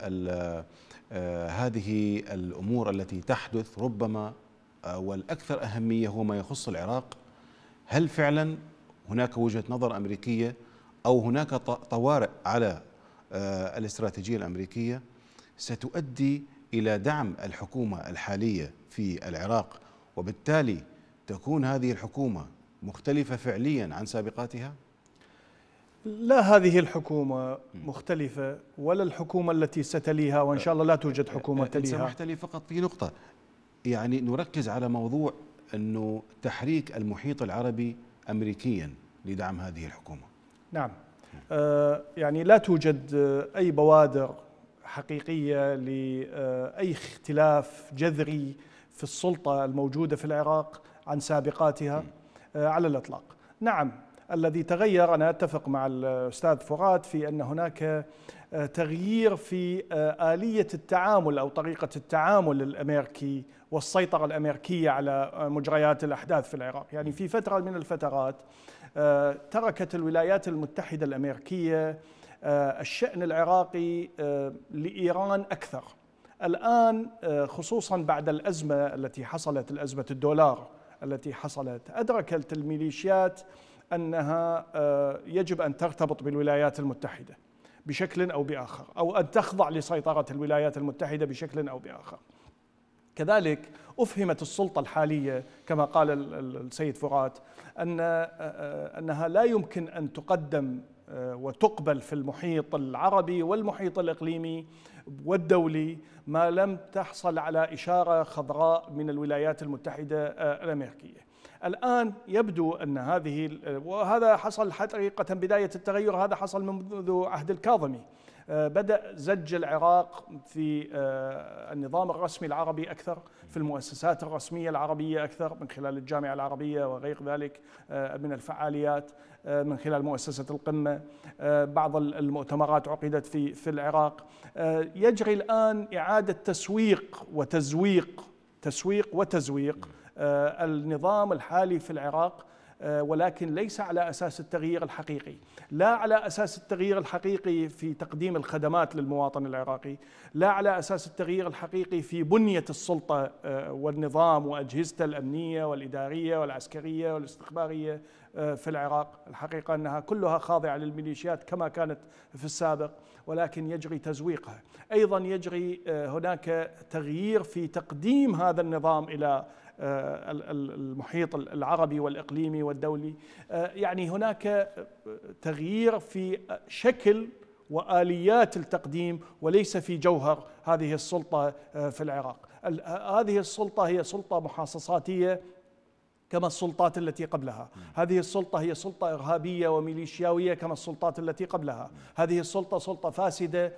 هذه الأمور التي تحدث، ربما والأكثر أهمية هو ما يخص العراق، هل فعلا هناك وجهة نظر أمريكية أو هناك طوارئ على الاستراتيجية الأمريكية ستؤدي إلى دعم الحكومة الحالية في العراق، وبالتالي تكون هذه الحكومة مختلفة فعليا عن سابقاتها؟ لا، هذه الحكومة مختلفة ولا الحكومة التي ستليها، وإن شاء الله لا توجد حكومة تليها. سمحت لي فقط في نقطة، يعني نركز على موضوع أنه تحريك المحيط العربي أمريكيا لدعم هذه الحكومة. نعم، آه يعني لا توجد أي بوادر حقيقية لأي اختلاف جذري في السلطة الموجودة في العراق عن سابقاتها آه على الإطلاق. نعم، الذي تغير، أنا أتفق مع الأستاذ فؤاد في أن هناك تغيير في آلية التعامل أو طريقة التعامل الأمريكي والسيطرة الأمريكية على مجريات الأحداث في العراق. يعني في فترة من الفترات تركت الولايات المتحدة الأمريكية الشأن العراقي لإيران أكثر. الآن خصوصا بعد الأزمة التي حصلت، الأزمة الدولار التي حصلت، أدركت الميليشيات أنها يجب أن ترتبط بالولايات المتحدة بشكل أو بآخر، أو أن تخضع لسيطرة الولايات المتحدة بشكل أو بآخر. كذلك أفهمت السلطة الحالية كما قال السيد فرات أن أنها لا يمكن أن تقدم وتقبل في المحيط العربي والمحيط الإقليمي والدولي ما لم تحصل على إشارة خضراء من الولايات المتحدة الأمريكية. الآن يبدو أن هذه، وهذا حصل حقيقة بداية التغير، هذا حصل منذ عهد الكاظمي، بدأ زج العراق في النظام الرسمي العربي أكثر، في المؤسسات الرسمية العربية أكثر من خلال الجامعة العربية وغير ذلك من الفعاليات، من خلال مؤسسة القمة، بعض المؤتمرات عقدت في في العراق. يجري الآن إعادة تسويق وتزويق تسويق وتزويق النظام الحالي في العراق، ولكن ليس على أساس التغيير الحقيقي، لا على أساس التغيير الحقيقي في تقديم الخدمات للمواطن العراقي، لا على أساس التغيير الحقيقي في بنية السلطة والنظام وأجهزته الأمنية والإدارية والعسكرية والاستخبارية في العراق. الحقيقة أنها كلها خاضعة للميليشيات كما كانت في السابق، ولكن يجري تزويقها. أيضا يجري هناك تغيير في تقديم هذا النظام إلى المحيط العربي والإقليمي والدولي. يعني هناك تغيير في شكل وآليات التقديم وليس في جوهر هذه السلطة في العراق. هذه السلطة هي سلطة محاصصاتية كما السلطات التي قبلها، هذه السلطة هي سلطة إرهابية وميليشياوية كما السلطات التي قبلها، هذه السلطة سلطة فاسدة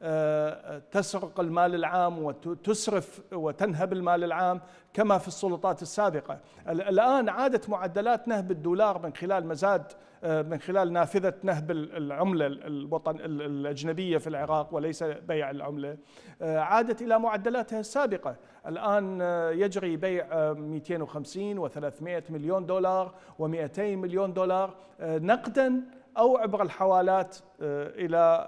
تسرق المال العام وتسرف وتنهب المال العام كما في السلطات السابقة. الآن عادت معدلات نهب الدولار من خلال مزاد، من خلال نافذة نهب العملة الوطن الأجنبية في العراق وليس بيع العملة، عادت إلى معدلاتها السابقة. الآن يجري بيع مئتين وخمسين وثلاثمئة مليون دولار ومئتين مليون دولار نقدا أو عبر الحوالات إلى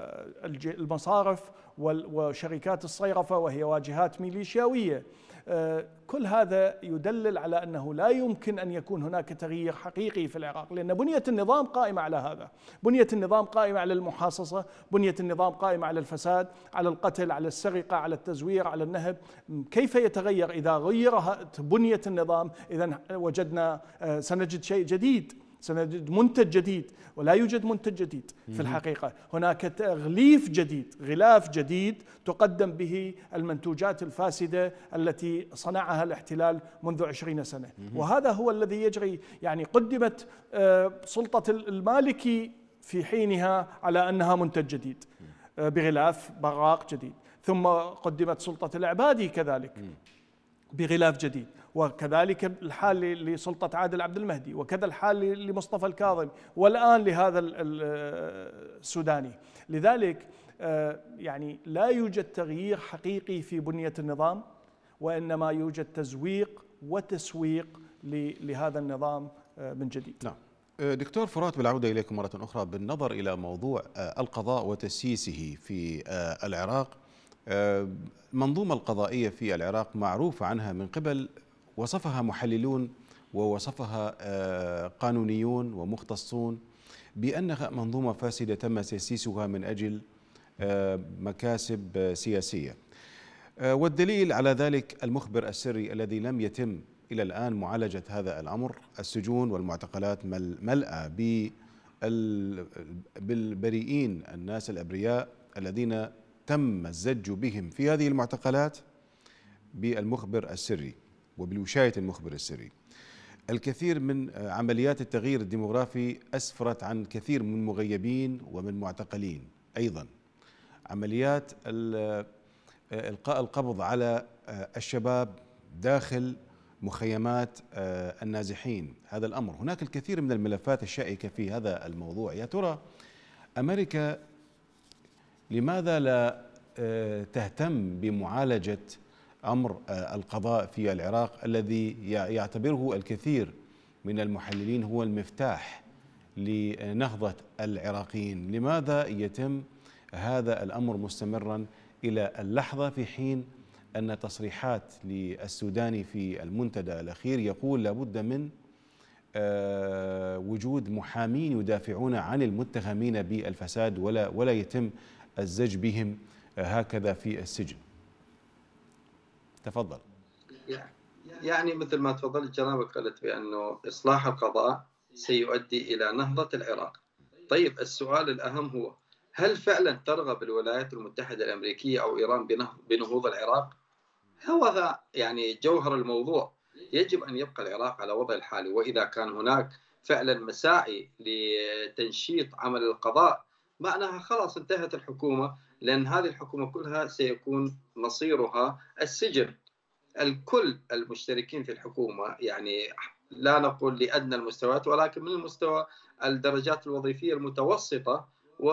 المصارف وشركات الصيرفة وهي واجهات ميليشياوية. كل هذا يدلل على أنه لا يمكن أن يكون هناك تغيير حقيقي في العراق، لأن بنية النظام قائمة على هذا، بنية النظام قائمة على المحاصصة، بنية النظام قائمة على الفساد، على القتل، على السرقة، على التزوير، على النهب. كيف يتغير إذا غيرت بنية النظام؟ إذن وجدنا سنجد شيء جديد، سنجد منتج جديد، ولا يوجد منتج جديد في الحقيقة. هناك تغليف جديد، غلاف جديد تقدم به المنتوجات الفاسدة التي صنعها الاحتلال منذ عشرين سنة، وهذا هو الذي يجري. يعني قدمت سلطة المالكي في حينها على أنها منتج جديد بغلاف براق جديد، ثم قدمت سلطة العبادي كذلك بغلاف جديد، وكذلك الحال لسلطة عادل عبد المهدي، وكذا الحال لمصطفى الكاظمي، والآن لهذا السوداني. لذلك يعني لا يوجد تغيير حقيقي في بنية النظام، وإنما يوجد تزويق وتسويق لهذا النظام من جديد. نعم. دكتور فرات، بالعودة إليكم مرة أخرى، بالنظر إلى موضوع القضاء وتسييسه في العراق، المنظومة القضائية في العراق معروفة عنها من قبل، وصفها محللون ووصفها قانونيون ومختصون بأنها منظومة فاسدة تم تسييسها من أجل مكاسب سياسية. والدليل على ذلك المخبر السري الذي لم يتم إلى الآن معالجة هذا الأمر. السجون والمعتقلات ملأى بالبريئين، الناس الأبرياء الذين تم الزج بهم في هذه المعتقلات بالمخبر السري وبالوشاية المخبر السري. الكثير من عمليات التغيير الديموغرافي أسفرت عن كثير من مغيبين ومن معتقلين. أيضا عمليات إلقاء القبض على الشباب داخل مخيمات النازحين، هذا الأمر. هناك الكثير من الملفات الشائكة في هذا الموضوع. يا ترى أمريكا لماذا لا تهتم بمعالجة أمر القضاء في العراق الذي يعتبره الكثير من المحللين هو المفتاح لنهضة العراقيين؟ لماذا يتم هذا الأمر مستمرا إلى اللحظة، في حين أن تصريحات للسوداني في المنتدى الأخير يقول لابد من وجود محامين يدافعون عن المتهمين بالفساد ولا ولا يتم الزج بهم هكذا في السجن؟ تفضل. يعني مثل ما تفضلت جنابك، قلت بأنه إصلاح القضاء سيؤدي إلى نهضة العراق. طيب السؤال الأهم هو، هل فعلا ترغب الولايات المتحدة الأمريكية أو إيران بنهوض العراق؟ هو يعني جوهر الموضوع. يجب أن يبقى العراق على وضع الحالي، وإذا كان هناك فعلا مساعي لتنشيط عمل القضاء معناها خلاص انتهت الحكومة، لأن هذه الحكومة كلها سيكون مصيرها السجن. الكل المشتركين في الحكومة، يعني لا نقول لأدنى المستويات، ولكن من المستوى الدرجات الوظيفية المتوسطة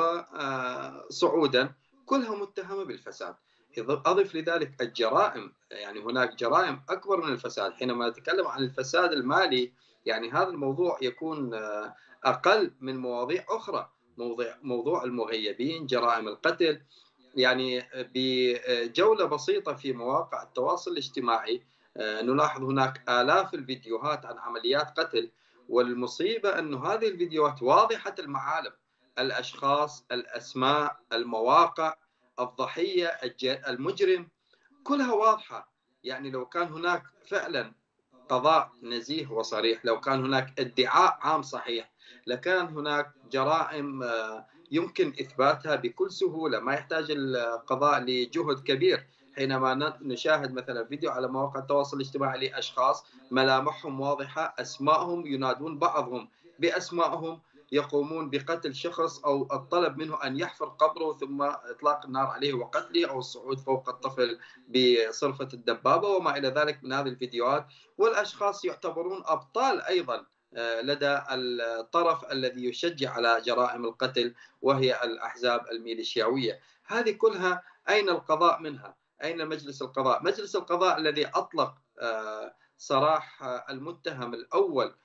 وصعودا كلها متهمة بالفساد. أضف لذلك الجرائم، يعني هناك جرائم أكبر من الفساد. حينما نتكلم عن الفساد المالي يعني هذا الموضوع يكون أقل من مواضيع أخرى، موضوع موضوع المغيبين، جرائم القتل. يعني بجولة بسيطة في مواقع التواصل الاجتماعي نلاحظ هناك آلاف الفيديوهات عن عمليات قتل، والمصيبة أن هذه الفيديوهات واضحة المعالم، الأشخاص، الأسماء، المواقع، الضحية، المجرم، كلها واضحة. يعني لو كان هناك فعلا قضاء نزيه وصريح، لو كان هناك ادعاء عام صحيح، لكان هناك جرائم يمكن إثباتها بكل سهولة، ما يحتاج القضاء لجهد كبير. حينما نشاهد مثلا فيديو على مواقع التواصل الاجتماعي لأشخاص ملامحهم واضحة، أسمائهم، ينادون بعضهم بأسمائهم، يقومون بقتل شخص أو الطلب منه أن يحفر قبره ثم إطلاق النار عليه وقتله، أو الصعود فوق الطفل بصرفة الدبابة وما إلى ذلك من هذه الفيديوهات. والأشخاص يعتبرون أبطال أيضا لدى الطرف الذي يشجع على جرائم القتل، وهي الأحزاب الميليشياوية. هذه كلها أين القضاء منها؟ أين مجلس القضاء؟ مجلس القضاء الذي أطلق سراح المتهم الأول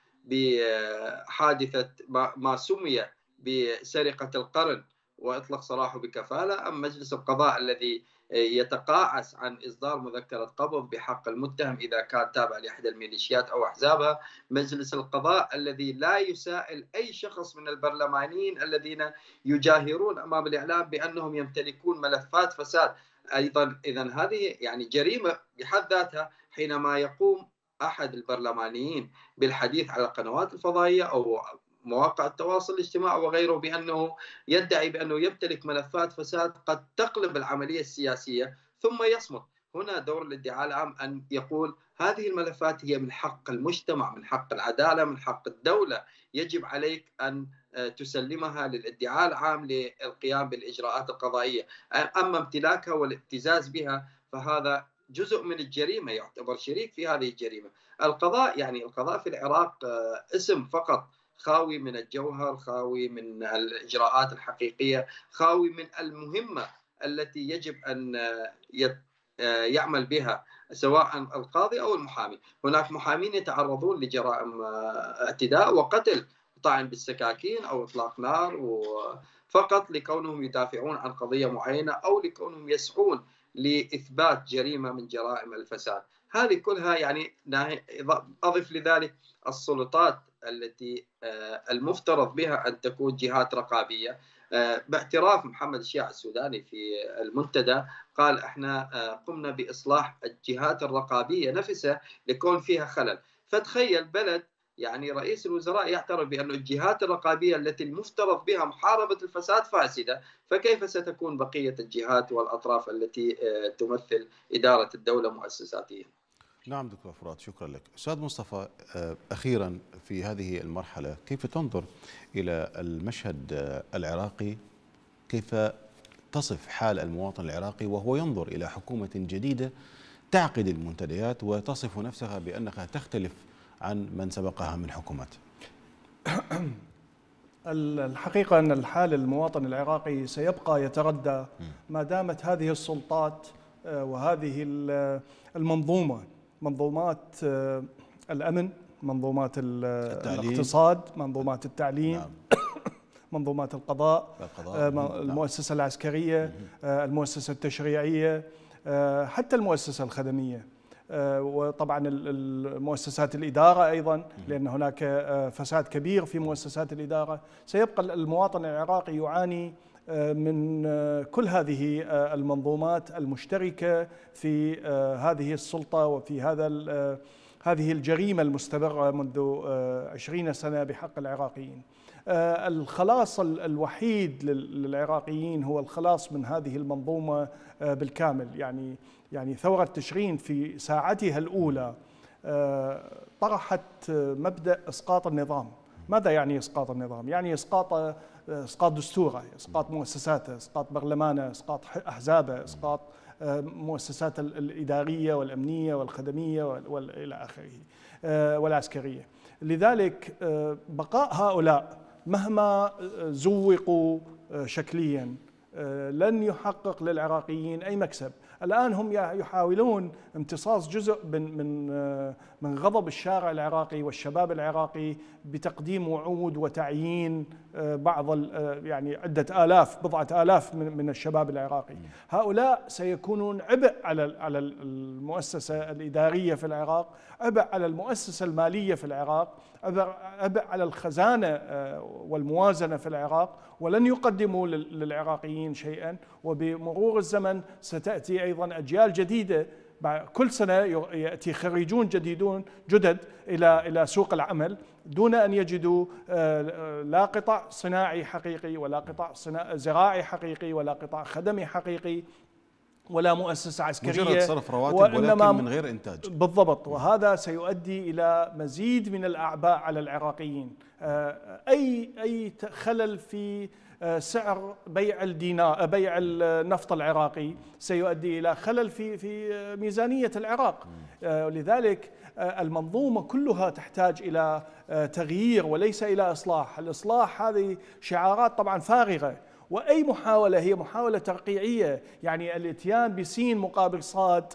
بحادثة ما سمي بسرقة القرن وإطلق سراحه بكفالة، أم مجلس القضاء الذي يتقاعس عن إصدار مذكرة قبض بحق المتهم إذا كان تابع لإحدى الميليشيات أو أحزابها؟ مجلس القضاء الذي لا يسائل أي شخص من البرلمانيين الذين يجاهرون أمام الإعلام بأنهم يمتلكون ملفات فساد. أيضا إذن هذه يعني جريمة بحد ذاتها. حينما يقوم أحد البرلمانيين بالحديث على القنوات الفضائية أو مواقع التواصل الاجتماعي وغيره بأنه يدعي بأنه يمتلك ملفات فساد قد تقلب العملية السياسية، ثم يصمت، هنا دور الادعاء العام أن يقول هذه الملفات هي من حق المجتمع، من حق العدالة، من حق الدولة، يجب عليك أن تسلمها للادعاء العام للقيام بالإجراءات القضائية. أما امتلاكها والابتزاز بها فهذا جزء من الجريمة، يعتبر شريك في هذه الجريمة. القضاء يعني القضاء في العراق اسم فقط، خاوي من الجوهر، خاوي من الإجراءات الحقيقية، خاوي من المهمة التي يجب أن يعمل بها سواء القاضي أو المحامي. هناك محامين يتعرضون لجرائم اعتداء وقتل، طعن بالسكاكين أو إطلاق نار، فقط لكونهم يدافعون عن قضية معينة أو لكونهم يسعون لإثبات جريمة من جرائم الفساد. هذه كلها يعني أضف لذلك السلطات التي المفترض بها أن تكون جهات رقابية. باعتراف محمد الشيع السوداني في المنتدى قال احنا قمنا بإصلاح الجهات الرقابية نفسها لكون فيها خلل. فتخيل بلد يعني رئيس الوزراء يعترف بأن الجهات الرقابية التي المفترض بها محاربة الفساد فاسدة، فكيف ستكون بقية الجهات والأطراف التي تمثل إدارة الدولة مؤسساتيا؟ نعم دكتور فرات، شكرا لك. أستاذ مصطفى، أخيرا في هذه المرحلة كيف تنظر إلى المشهد العراقي؟ كيف تصف حال المواطن العراقي وهو ينظر إلى حكومة جديدة تعقد المنتديات وتصف نفسها بأنها تختلف عن من سبقها من حكومات؟ الحقيقة أن الحال المواطن العراقي سيبقى يتردى ما دامت هذه السلطات وهذه المنظومة، منظومات الأمن، منظومات التعليم. الاقتصاد، منظومات التعليم، نعم. منظومات القضاء، القضاء، نعم. المؤسسة العسكرية، المؤسسة التشريعية، حتى المؤسسة الخدمية، وطبعا المؤسسات الإدارة أيضا، لأن هناك فساد كبير في مؤسسات الإدارة. سيبقى المواطن العراقي يعاني من كل هذه المنظومات المشتركة في هذه السلطة وفي هذا هذه الجريمة المستمرة منذ عشرين سنة بحق العراقيين. الخلاص الوحيد للعراقيين هو الخلاص من هذه المنظومة بالكامل. يعني يعني ثورة تشرين في ساعتها الأولى طرحت مبدأ إسقاط النظام. ماذا يعني إسقاط النظام؟ يعني إسقاط إسقاط دستوره، إسقاط مؤسساته، إسقاط برلمانه، إسقاط أحزابه، إسقاط مؤسسات الإدارية والأمنية والخدمية وإلى آخره والعسكرية. لذلك بقاء هؤلاء مهما زوقوا شكليا لن يحقق للعراقيين أي مكسب. الآن هم يحاولون امتصاص جزء من من من غضب الشارع العراقي والشباب العراقي بتقديم وعود وتعيين بعض يعني عدة آلاف، بضعة آلاف من من الشباب العراقي. هؤلاء سيكونون عبء على على المؤسسة الإدارية في العراق، عبء على المؤسسة المالية في العراق، عبء على الخزانة والموازنة في العراق، ولن يقدموا للعراقيين شيئا. وبمرور الزمن ستأتي أيضا أجيال جديدة، كل سنة يأتي خريجون جديدون جدد إلى إلى سوق العمل دون أن يجدوا لا قطاع صناعي حقيقي ولا قطاع زراعي حقيقي ولا قطاع خدمي حقيقي ولا مؤسسة عسكرية، مجرد صرف رواتب ولكن من غير إنتاج. بالضبط. وهذا سيؤدي إلى مزيد من الأعباء على العراقيين. أي أي خلل في سعر بيع الدينار، بيع النفط العراقي، سيؤدي إلى خلل في في ميزانية العراق. لذلك المنظومة كلها تحتاج إلى تغيير وليس إلى إصلاح. الإصلاح هذه شعارات طبعا فارغة، وأي محاولة هي محاولة ترقيعية. يعني الاتيان بسين مقابل صاد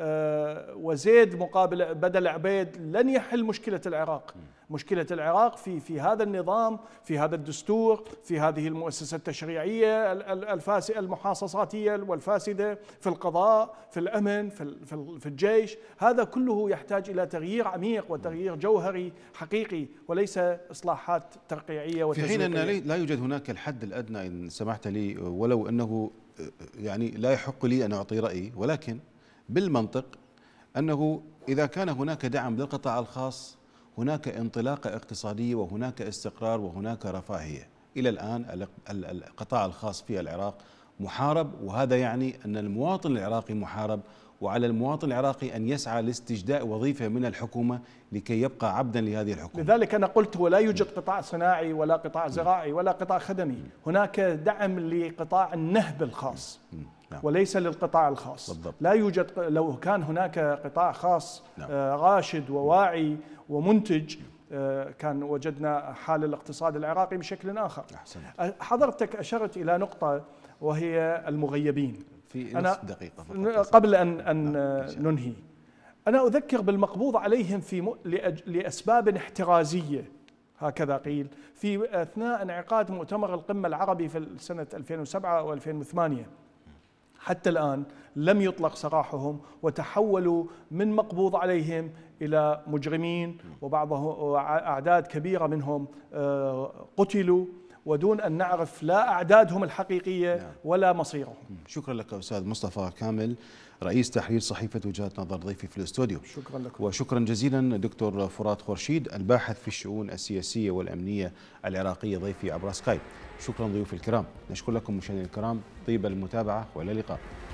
وزيد مقابل بدل عبيد لن يحل مشكلة العراق. مشكلة العراق في في هذا النظام، في هذا الدستور، في هذه المؤسسة التشريعية الفاسدة المحاصصاتية والفاسدة، في القضاء، في الأمن، في في الجيش. هذا كله يحتاج إلى تغيير عميق وتغيير جوهري حقيقي وليس إصلاحات ترقيعية وتزويقية. في حين أن لا يوجد هناك الحد الأدنى إن سمحت لي، ولو أنه يعني لا يحق لي أن أعطي رأيي، ولكن بالمنطق أنه إذا كان هناك دعم للقطاع الخاص هناك انطلاقة اقتصادية وهناك استقرار وهناك رفاهية. إلى الآن القطاع الخاص في العراق محارب، وهذا يعني أن المواطن العراقي محارب، وعلى المواطن العراقي أن يسعى لاستجداء وظيفة من الحكومة لكي يبقى عبدا لهذه الحكومة. لذلك أنا قلت ولا يوجد قطاع صناعي ولا قطاع زراعي ولا قطاع خدمي، هناك دعم لقطاع النهب الخاص نعم. وليس للقطاع الخاص بالضبط. لا يوجد. لو كان هناك قطاع خاص نعم. راشد وواعي ومنتج كان وجدنا حال الاقتصاد العراقي بشكل آخر. أحسنت. حضرتك أشرت إلى نقطة وهي المغيبين. في نص دقيقة فقط قبل أن, أن ننهي، أنا أذكر بالمقبوض عليهم في لأسباب احترازية هكذا قيل في أثناء انعقاد مؤتمر القمة العربي في سنة ألفين وسبعة وألفين وثمانية. حتى الآن لم يطلق سراحهم وتحولوا من مقبوض عليهم إلى مجرمين، وبعضهم أعداد كبيرة منهم قتلوا ودون أن نعرف لا أعدادهم الحقيقية ولا مصيرهم. شكرا لك أستاذ مصطفى كامل، رئيس تحرير صحيفة وجهات نظر، ضيفي في الاستوديو. شكرا لكم. وشكرا جزيلا دكتور فرات خورشيد، الباحث في الشؤون السياسية والأمنية العراقية، ضيفي عبر سكايب. شكرا ضيوف الكرام. نشكر لكم مشاهدينا الكرام، طيب المتابعة والى اللقاء.